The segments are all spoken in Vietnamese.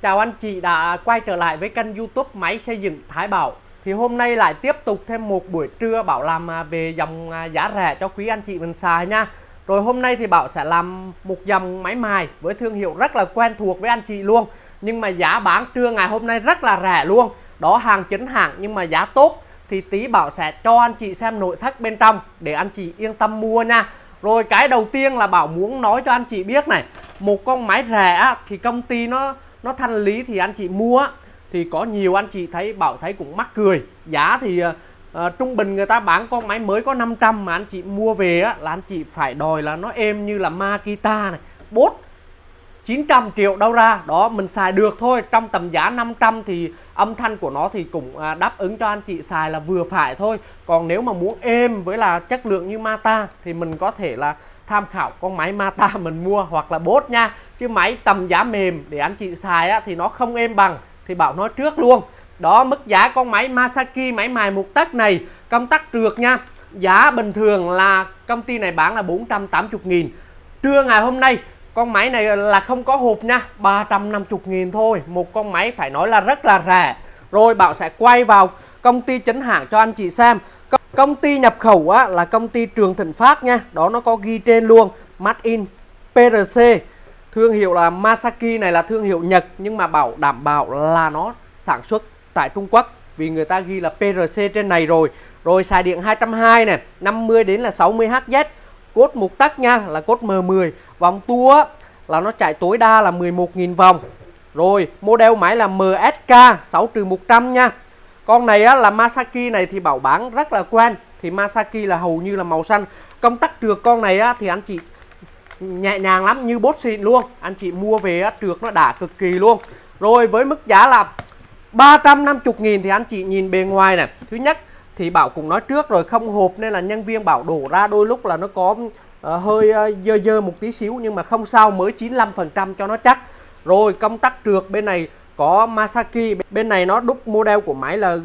Chào anh chị đã quay trở lại với kênh YouTube Máy Xây Dựng Thái Bảo. Thì hôm nay lại tiếp tục thêm một buổi trưa Bảo làm về dòng giá rẻ cho quý anh chị mình xài nha. Rồi hôm nay thì Bảo sẽ làm một dòng máy mài với thương hiệu rất là quen thuộc với anh chị luôn. Nhưng mà giá bán trưa ngày hôm nay rất là rẻ luôn. Đó, hàng chính hãng nhưng mà giá tốt. Thì tí Bảo sẽ cho anh chị xem nội thất bên trong để anh chị yên tâm mua nha. Rồi cái đầu tiên là Bảo muốn nói cho anh chị biết này, một con máy rẻ thì công ty nó thanh lý thì anh chị mua thì có nhiều anh chị thấy Bảo thấy cũng mắc cười. Giá thì trung bình người ta bán con máy mới có 500 mà anh chị mua về là anh chị phải đòi là nó êm như là Makita này, Boss 900 triệu đâu ra. Đó, mình xài được thôi, trong tầm giá 500 thì âm thanh của nó thì cũng đáp ứng cho anh chị xài là vừa phải thôi. Còn nếu mà muốn êm với là chất lượng như Mata thì mình có thể là tham khảo con máy Mata mình mua hoặc là Boss nha. Chứ máy tầm giá mềm để anh chị xài thì nó không êm bằng, thì Bảo nói trước luôn. Đó, mức giá con máy Masaki máy mài 1 tấc này, công tắc trượt nha. Giá bình thường là công ty này bán là 480.000. Trưa ngày hôm nay con máy này là không có hộp nha, 350.000 thôi. Một con máy phải nói là rất là rẻ. Rồi Bảo sẽ quay vào công ty chính hãng cho anh chị xem. Công ty nhập khẩu là công ty Trường Thịnh Phát nha. Đó, nó có ghi trên luôn, Made in PRC. Thương hiệu là Masaki này là thương hiệu Nhật, nhưng mà Bảo đảm bảo là nó sản xuất tại Trung Quốc vì người ta ghi là PRC trên này rồi. Rồi xài điện 220 này, 50 đến là 60 Hz. Cốt 1 tấc nha, là cốt M10. Vòng tua là nó chạy tối đa là 11.000 vòng. Rồi model máy là MSK 6-100 nha. Con này là Masaki này thì Bảo bán rất là quen. Thì Masaki là hầu như là màu xanh. Công tắc trượt con này thì anh chị nhẹ nhàng lắm, như Boss xịn luôn. Anh chị mua về trượt nó đã cực kỳ luôn. Rồi với mức giá là 350.000 thì anh chị nhìn bề ngoài này. Thứ nhất thì Bảo cũng nói trước rồi, không hộp nên là nhân viên Bảo đổ ra đôi lúc là nó có hơi dơ dơ một tí xíu, nhưng mà không sao, mới 95% cho nó chắc. Rồi công tắc trượt bên này có Masaki, bên này nó đúc model của máy là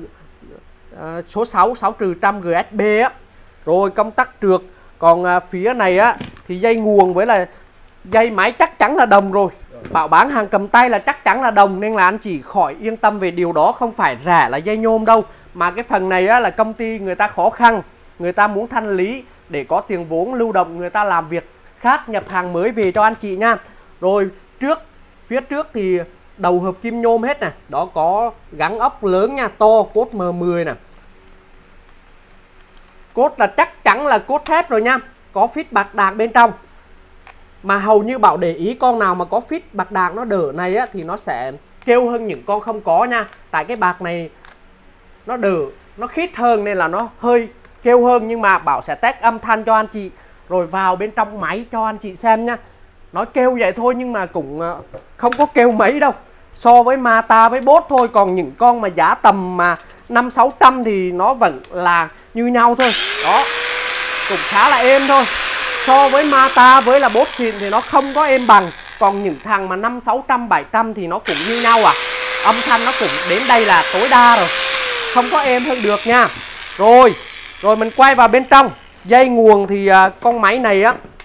số 6 6-100 GSB á. Rồi công tắc trượt. Còn phía này thì dây nguồn với là dây máy chắc chắn là đồng rồi. Bảo bán hàng cầm tay là chắc chắn là đồng, nên là anh chị khỏi yên tâm về điều đó. Không phải rẻ là dây nhôm đâu, mà cái phần này là công ty người ta khó khăn, người ta muốn thanh lý để có tiền vốn lưu động, người ta làm việc khác, nhập hàng mới về cho anh chị nha. Rồi phía trước thì đầu hợp kim nhôm hết nè. Đó, có gắn ốc lớn nha, to, cốt M10 nè. Cốt là chắc chắn là cốt thép rồi nha. Có phít bạc đạn bên trong. Mà hầu như Bảo để ý con nào mà có phít bạc đạn nó đỡ này thì nó sẽ kêu hơn những con không có nha. Tại cái bạc này nó đỡ, nó khít hơn nên là nó hơi kêu hơn. Nhưng mà Bảo sẽ test âm thanh cho anh chị rồi vào bên trong máy cho anh chị xem nha. Nói kêu vậy thôi nhưng mà cũng không có kêu mấy đâu, so với Mata với Boss thôi. Còn những con mà giá tầm mà 500-600 thì nó vẫn là như nhau thôi. Đó, cũng khá là êm thôi. So với Mata với là Boss xịn thì nó không có êm bằng. Còn những thằng mà 500-600-700 thì nó cũng như nhau âm thanh nó cũng đến đây là tối đa rồi, không có êm hơn được nha. Rồi mình quay vào bên trong. Dây nguồn thì con máy này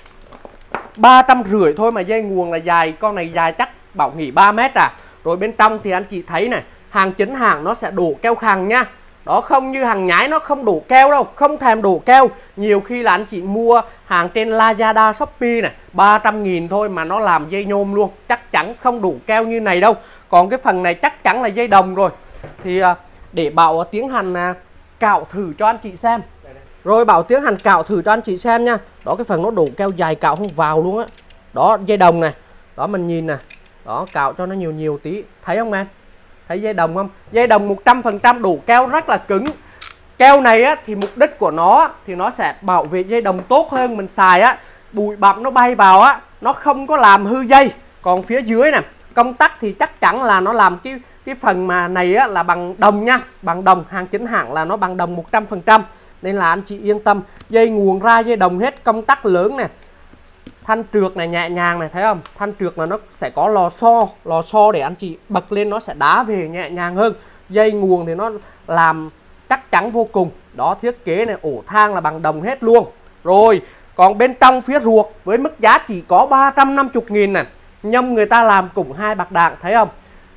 350 thôi mà dây nguồn là dài. Con này dài chắc Bảo nghĩ 3 mét Rồi bên trong thì anh chị thấy này, hàng chính hãng nó sẽ đổ keo khằng nha. Đó, không như hàng nhái nó không đổ keo đâu, không thèm đổ keo. Nhiều khi là anh chị mua hàng trên Lazada, Shopee này 300.000 thôi mà nó làm dây nhôm luôn, chắc chắn không đổ keo như này đâu. Còn cái phần này chắc chắn là dây đồng rồi. Thì để Bảo tiến hành cạo thử cho anh chị xem. Rồi Bảo tiến hành cạo thử cho anh chị xem nha. Đó, cái phần nó đổ keo dài cạo không vào luôn á. Đó, dây đồng này. Đó, mình nhìn nè. Đó, cạo cho nó nhiều tí. Thấy không em? Thấy dây đồng không? Dây đồng 100% đổ keo rất là cứng. Keo này thì mục đích của nó thì nó sẽ bảo vệ dây đồng tốt hơn. Mình xài bụi bặm nó bay vào nó không có làm hư dây. Còn phía dưới nè, công tắc thì chắc chắn là nó làm cái phần mà này là bằng đồng nha. Bằng đồng, hàng chính hãng là nó bằng đồng 100%. Nên là anh chị yên tâm. Dây nguồn ra dây đồng hết, công tắc lớn nè. Thanh trượt này nhẹ nhàng này, thấy không? Thanh trượt là nó sẽ có lò xo để anh chị bật lên nó sẽ đá về nhẹ nhàng hơn. Dây nguồn thì nó làm chắc chắn vô cùng. Đó, thiết kế này, ổ thang là bằng đồng hết luôn. Rồi, còn bên trong phía ruột với mức giá chỉ có 350.000 này. Nhâm người ta làm cùng 2 bạc đạn, thấy không?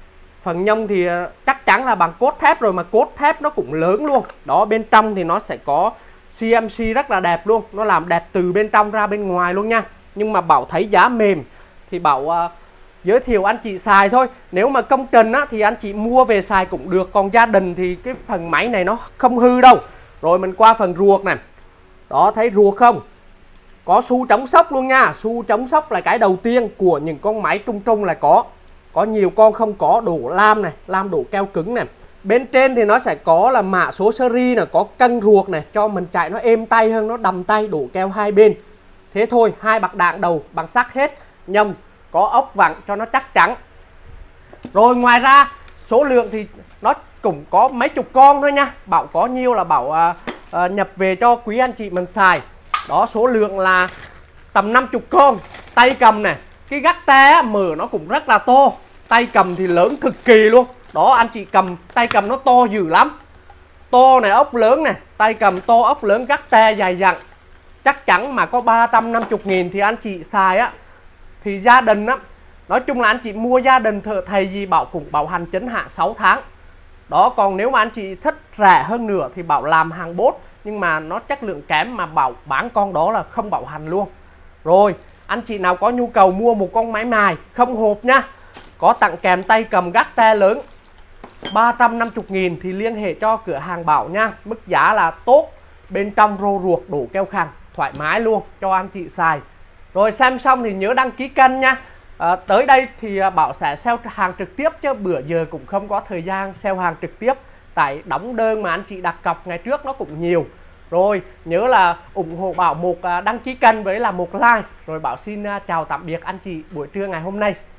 Phần nhông thì chắc chắn là bằng cốt thép rồi, mà cốt thép nó cũng lớn luôn. Đó, bên trong thì nó sẽ có CMC rất là đẹp luôn, nó làm đẹp từ bên trong ra bên ngoài luôn nha. Nhưng mà Bảo thấy giá mềm thì Bảo giới thiệu anh chị xài thôi. Nếu mà công trình á, thì anh chị mua về xài cũng được, còn gia đình thì cái phần máy này nó không hư đâu. Rồi mình qua phần ruột này. Đó, thấy ruột không? Có xu chống sốc luôn nha. Xu chống sốc là cái đầu tiên của những con máy trung trung là có. Có nhiều con không có, đổ lam này, lam đổ keo cứng này. Bên trên thì nó sẽ có là mã số series này, có cân ruột này, cho mình chạy nó êm tay hơn, nó đầm tay, đổ keo hai bên. Thế thôi, hai bạc đạn đầu bằng sắt hết. Nhông, có ốc vặn cho nó chắc chắn. Rồi ngoài ra số lượng thì nó cũng có mấy chục con thôi nha. Bảo có nhiêu là Bảo nhập về cho quý anh chị mình xài. Đó, số lượng là tầm 50 con. Tay cầm này, cái gắt te mở nó cũng rất là to. Tay cầm thì lớn cực kỳ luôn. Đó, anh chị cầm, tay cầm nó to dữ lắm. To này, ốc lớn này, tay cầm to, ốc lớn, gắt te dài dặn. Chắc chắn mà có 350.000 thì anh chị xài á, thì gia đình á, nói chung là anh chị mua gia đình thợ thầy gì Bảo cũng bảo hành chính hãng 6 tháng. Đó, còn nếu mà anh chị thích rẻ hơn nữa thì Bảo làm hàng bốt, nhưng mà nó chất lượng kém mà Bảo bán con đó là không bảo hành luôn. Rồi, anh chị nào có nhu cầu mua một con máy mài không hộp nha, có tặng kèm tay cầm gắt te lớn 350.000 thì liên hệ cho cửa hàng Bảo nha. Mức giá là tốt, bên trong rô ruột đổ keo khăn, thoải mái luôn cho anh chị xài. Rồi xem xong thì nhớ đăng ký kênh nha. Tới đây thì Bảo sẽ sale hàng trực tiếp, chứ bữa giờ cũng không có thời gian sale hàng trực tiếp. Tại đóng đơn mà anh chị đặt cọc ngày trước nó cũng nhiều. Rồi nhớ là ủng hộ Bảo một đăng ký kênh với là một like. Rồi Bảo xin chào tạm biệt anh chị buổi trưa ngày hôm nay.